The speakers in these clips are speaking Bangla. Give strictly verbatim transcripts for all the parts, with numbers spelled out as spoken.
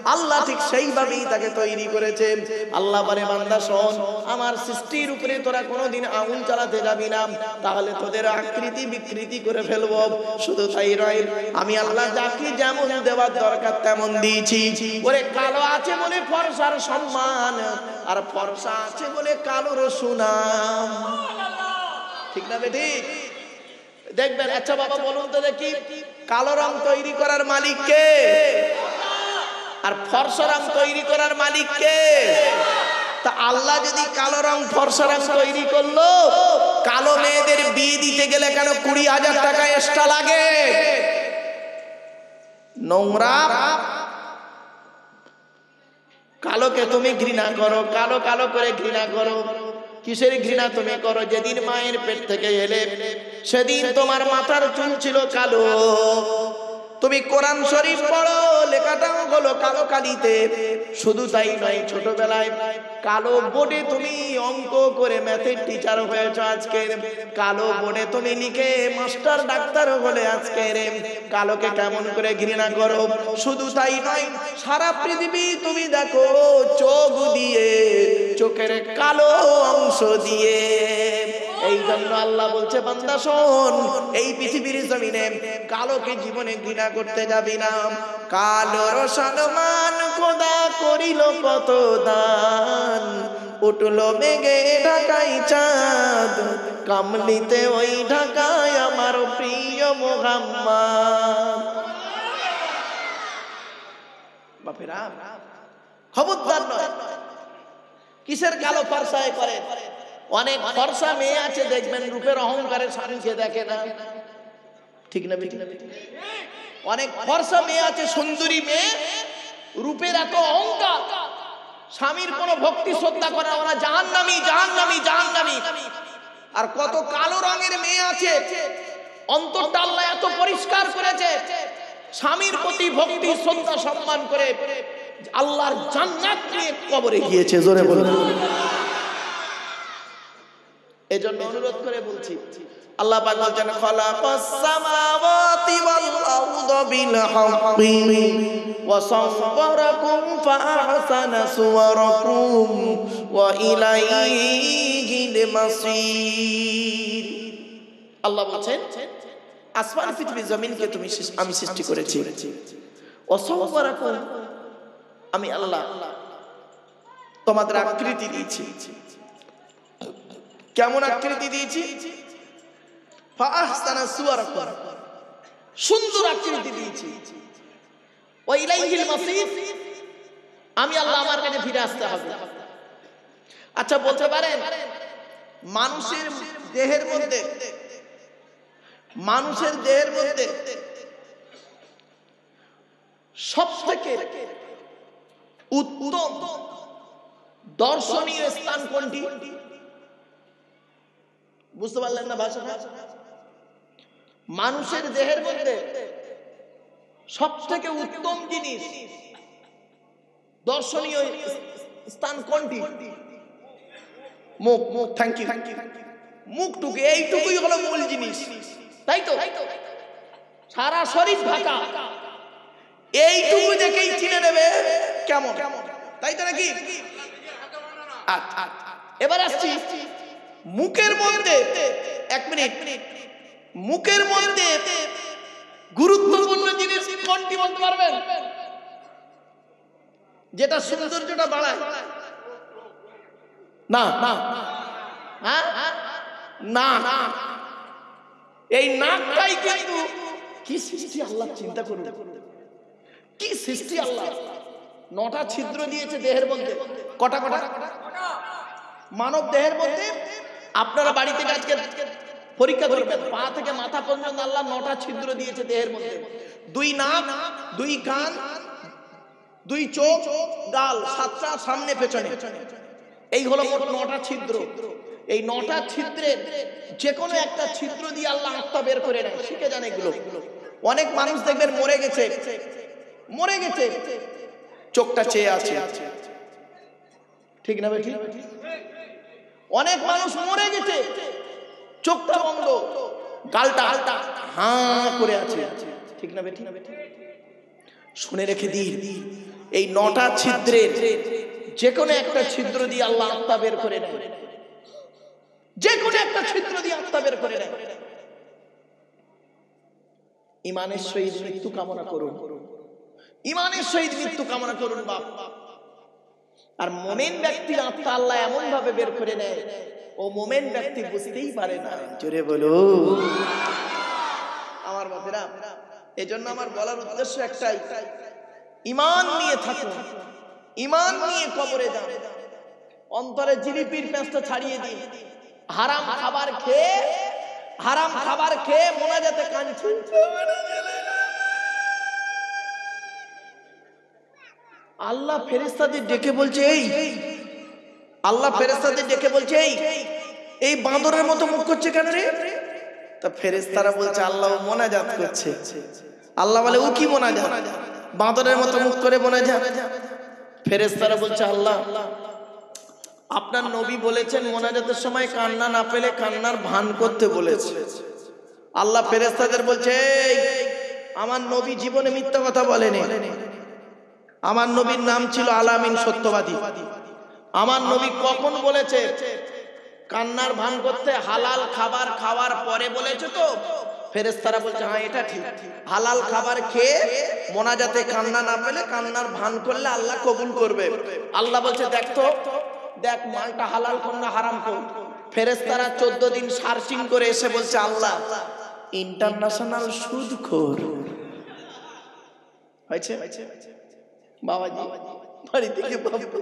আল্লাহ ঠিক সেইভাবেই তাকে তৈরি করেছে। আল্লাহ বলে বান্দা শোন, আমার সৃষ্টির উপরে তোরা কোনোদিন আগুন চালাতে যাবি না, তাহলে তোদের আকৃতি বিকৃতি করে ফেলবো। শুধু তাই নয়, আমি আল্লাহ যাকে যেমন দেওয়ার দরকার তেমন দিয়েছি। ওরে কালো আছে বলে ফর্সার সম্মান, আর ফর্সা আছে বলে কালোর সুনাম। ঠিক না বেটি? দেখবেন। আচ্ছা বাবা বলুন তো দেখি, কালো রং তৈরি করার মালিক কে? আর ফর্সা রং তৈরি করার মালিক কে? তা আল্লাহ যদি কালো রং ফর্সা রং তৈরি করলো, কালো মেয়েদের বিয়ে দিতে গেলে কেন কুড়ি হাজার টাকা এক্সট্রা লাগে? নোংরা কালোকে তুমি ঘৃণা করো, কালো কালো করে ঘৃণা করো। কিসের ঘৃণা তুমি করো? যেদিন মায়ের পেট থেকে এলে সেদিন তোমার মাথার চুল ছিল কালো। তুমি কোরআন শরীফ পড়ো, লেখাটাও হলো কালো কালিতে। শুধু তাই নয়, ছোটবেলায় কালো বোর্ডে তুমি অঙ্ক করে ম্যাথের টিচার হয়েছ, আজকে কালো বোর্ডে তুমি লিখে মাস্টার ডাক্তার হলে আজকে কালোকে কেমন করে ঘৃণা করো। শুধু তাই নয়, সারা পৃথিবী তুমি দেখো চোখ দিয়ে, চোখের কালো অংশ দিয়ে। এই জন্য আল্লাহ বলছে বান্দা শোন, এই পৃথিবীর জমিনে কালোকে জীবনে ঘৃণা করতে যাবি না। কালোর সম্মান খোদা করিল কত দান, উঠল মেঘে ঢাকায় চাঁদ, কামলিতে ওই ঢাকায় আমার প্রিয় মুহাম্মদ। বাপেরা খবরদার নয়, কিসের কালো ফর্সায় করে? অনেক ফর্সা মেয়ে আছে দেখবেন রূপের অহংকারে স্বামীকে দেখে না। ঠিক না বেটি? অনেক ফর্সা মেয়ে আছে, সুন্দরী মেয়ে, রূপের এত অহংকার, স্বামীর কোনো ভক্তি শ্রদ্ধা করে না, ওরা জাহান্নামী জাহান্নামী জাহান্নামী। আর কত কালো রঙের মেয়ে আছে, অন্তরটা আল্লাহ এত পরিষ্কার করেছে, স্বামীর প্রতি ভক্তি শ্রদ্ধা সম্মান করে আল্লাহর জান্নাত নিয়ে কবরে গিয়েছে। জোরে বলুন। এজন্য অনুরোধ করে বলছি, আল্লাহ পাক বলেন খালাকাস সামাওয়াতি ওয়াল আরদা বিল হাক্কি ওয়া সাওয়ারাকুম ফাআহসানা সুওয়ারাকুম ওয়া ইলাইহিল মাসির। আল্লাহ বলেন আসমান পৃথিবী জমিনকে তুমি আমি সৃষ্টি করেছি। ওয়া সাওয়ারাকুম, আমি আল্লাহ তোমাদের আকৃতি দিয়েছি। কেমন আকৃতি দিয়েছি? ফাআহসানা সুওয়ারাকুম, সুন্দর আকৃতি দিয়েছি। ওয়া ইলাইহিল মাসির, আমি আল্লাহ আমার কাছে ফিরে আসতে হবে। আচ্ছা বলতে পারেন, মানুষের দেহের মধ্যে মানুষের দেহের মধ্যে সবথেকে উত্তম দর্শনীয় স্থান কোনটি? বুঝতে পারলেন না ভাষাটা? মানুষের দেহের মধ্যে সবথেকে উত্তম জিনিস দর্শনীয় স্থান কোনটি? মুখ। মুখ, থ্যাংক ইউ। মুখটুকু, এইটুকুই হলো মূল জিনিস, তাই তো? সারা শরীর ঢাকা, এইটুকু দেখেই চিনে নেবে কেমন, তাই তো নাকি? এবার আসছি মুখের মধ্যে। এক মিনিট, মুখের মধ্যে গুরুত্বপূর্ণ জিনিস কোনটি বলতে পারবেন? যেটা সৌন্দর্যটা বাড়ায়? না না না না, এই নাকটাই কিন্তু কি সৃষ্টি আল্লাহ, চিন্তা করুন কি সৃষ্টি আল্লাহ। নটা ছিদ্র দিয়েছে দেহের মধ্যে। কটা কটা? মানব দেহের মধ্যে আপনারা বাড়িতে আজকে পরীক্ষা করবেন, পা থেকে মাথা পর্যন্ত আল্লাহ নটা ছিদ্র দিয়েছে দেহের মধ্যে। দুই নাক, দুই কান, দুই চোখ, গাল, সাতটা সামনে পেছনে, এই হলো মোট নটা ছিদ্র। এই নটা ছিদ্রের যে কোনো একটা ছিদ্র দিয়ে আল্লাহ আত্মা বের করে নেয়, শিখে যান এগুলো। অনেক মানুষ দেখবেন মরে গেছে, মরে গেছে চোখটা চেয়ে আছে, ঠিক না বেঠিক? অনেক মানুষ মরে গেছে চোখটা বন্ধ, গালটা হাঁ করে আছে, ঠিক না বেঠিক? শুনে রেখে দিন, এই নটা ছিদ্রের যে কোনো একটা ছিদ্র দিয়ে আল্লাহ আত্মা বের করে নেয়, যে কোনো একটা ছিদ্র দিয়ে আত্মা বের করে নেয়। ইমানের সহিত মৃত্যু কামনা করুন, ইমানের সহিত মৃত্যু কামনা করুন বাপ। আর মোমেন ব্যক্তির আত্মা আল্লাহ এমন ভাবে বের করে নেয়, ও মোমেন ব্যক্তি বুঝতেই পারে না। জোরে বলো আমার বাপেরা। এজন্য আমার বলার উদ্দেশ্য একটাই, ইমান নিয়ে থাকুন, ইমান নিয়ে কবরে যান, অন্তরে জিলিপির পেঁচটা ছাড়িয়ে দিন। হারাম খাবার খেয়ে হারাম খাবার খেয়ে মোনাজাতে কাঁদছে, আল্লাহ ফেরেশতাদের ডেকে বলছে, এই আল্লাহ ফেরেশতাদের ডেকে বলছে, এই এই বাঁদরের মতো মুখ করছে কেন রে? তা ফেরেশতারা বলছে, আল্লাহ মোনাজাত করছে। আল্লাহ বলে, ও কি মোনাজাত? বাঁদরের মতো মুখ করে মোনাজাত। ফেরেশতারা বলছে, আল্লাহ আপনার নবী বলেছেন মোনাজাতের সময় কান্না না পেলে কান্নার ভান করতে বলেছে। আল্লাহ ফেরেশতাদের বলছে, এই আমার নবী জীবনে মিথ্যা কথা বলেনি। আমার নবীর নাম ছিল আলামিন, সত্যবাদী। আমার নবী কখন বলেছে কান্নার ভান করতে? হালাল খাবার খাওয়ার পরে বলেছে তো। ফেরেশতারা বলছে, হ্যাঁ এটা ঠিক, হালাল খাবার খেয়ে মোনাজাতে কান্না না পেলে কান্নার ভান করলে আল্লাহ কবুল করবে। আল্লাহ বলছে, দেখ তো, দেখ মালটা হালাল কোন না হারাম কোন। ফেরেশতারা চোদ্দ দিন সার্চিং করে এসে বলছে, আল্লাহ ইন্টারন্যাশনাল সুদখোর হয়েছে বাবাজি, বাড়ি থেকে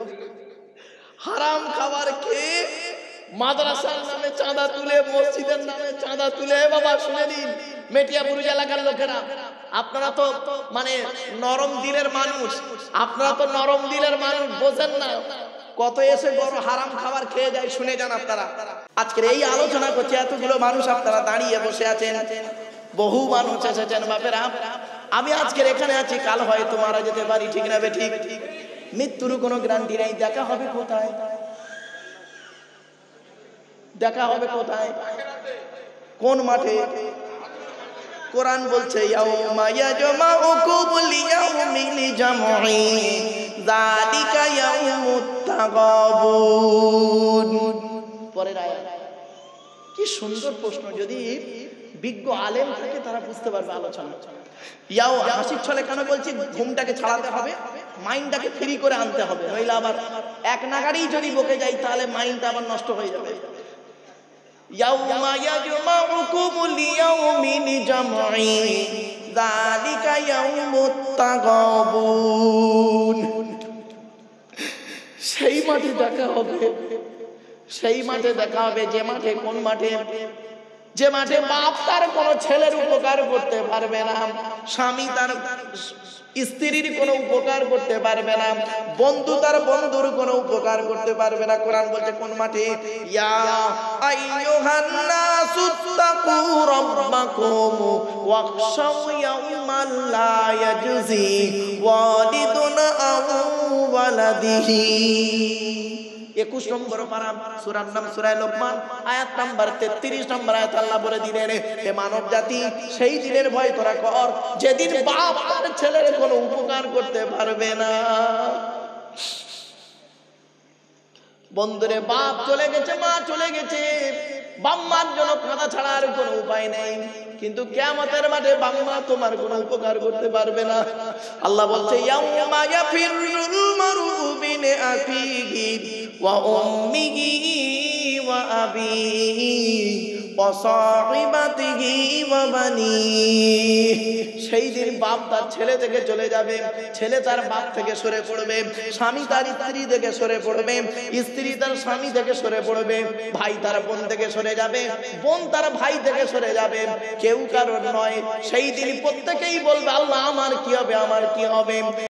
হারাম খাবার খেয়ে মাদ্রাসার নামে চাঁদা তুলে, মসজিদের নামে চাঁদা তুলে। বাবা শুনে নিন, মেটিয়াপুরুষ এলাকার লোকেরা, আপনারা তো মানে নরম দিলের মানুষ, আপনারা তো নরম দিলের মানুষ, বোঝেন না কত এসে বড় হারাম খাবার খেয়ে যায়। শুনে যান আপনারা, আজকের এই আলোচনা করছে এতগুলো মানুষ, আপনারা দাঁড়িয়ে বসে আছেন, বহু মানুষ এসেছেন বাপেরা। আমি আজকের এখানে আছি, কাল হয়তো মারা যেতে পারি, ঠিক না বেঠিক? মৃত্যুর কোনো গ্যারান্টি নেই। দেখা হবে কোথায়? দেখা হবে কোথায়? কোন মাঠে? কোরআন বলছে, ইয়াউমা ইয়াজমাউকুম লিয়াউমিল জামঈ যালিকা ইয়াউমুত তাগাবুন। পরের আয়াত কি সুন্দর প্রশ্ন, যদি বিজ্ঞ আলেম থাকে তারা বুঝতে পারবে আলোচনা। ইয়াও হাসির ছলে কেন বলছি? ঘুমটাকে ছাড়াতে হবে, মাইন্ডটাকে ফ্রি করে আনতে হবে, নইলে আবার এক নাগাড়েই যদি বকে যাই তাহলে মাইন্ডটা আবার নষ্ট হয়ে যাবে। ইয়াউমা ইয়াজমাউকুম লিয়াউমিল জামঈ যালিকা ইয়াউমুত তাগাবুন। সেই মাঠে দেখা হবে, সেই মাঠে দেখা হবে, যে মাঠে, কোন মাঠে? যে মাঠে বাপ তার কোন ছেলের উপকার করতে পারবে না, স্বামী তার স্ত্রীর কোনো উপকার করতে পারবে না, বন্ধু তার বন্ধুর কোনো উপকার করতে পারবে না। কোরআন বলছে কোন মাঠে? ইয়া আইয়ুহান নাসুত্তাকু রাব্বাকুম ওয়াখশাউ ইয়াওমান লা ইয়াজজি ওয়ালিদুন আও ওয়ালাদিহি। একুশ নম্বর পারা, সূরার নাম সূরা লোকমান, আয়াত নাম্বার তেত্রিশ নম্বর আয়াত। আল্লাহ বলে দিলেন, হে মানব জাতি, সেই দিনের ভয় তোরা কর যেদিন বাপ তার ছেলের কোনো উপকার করতে পারবে না। বন্ধুরে, বাপ চলে গেছে, মা চলে গেছে, বাম্মার জন্য কাঁদা ছাড়া আর কোনো উপায় নেই। কিন্তু কিয়ামতের মাঠে বাম্মা তোমার কোনো উপকার করতে পারবে না। আল্লাহ বলছে, ইয়াউমা ইয়াফিরুল মারউ মিন আখিহি ওয়া উম্মিহি ওয়া আবিহি ওয়া সাহিবাতিহি ওয়া বানিহি। সেই দিন বাপ তার ছেলে থেকে চলে যাবে, ছেলে তার বাপ থেকে সরে পড়বে, স্বামী তার স্ত্রী থেকে সরে পড়বে, স্ত্রী তার স্বামী থেকে সরে পড়বে, ভাই তার বোন থেকে সরে যাবে, বোন তার ভাই থেকে সরে যাবে, কেউ কারোর নয়। সেই দিন প্রত্যেকেই বলবে, আল্লাহ আমার কি হবে, আমার কি হবে।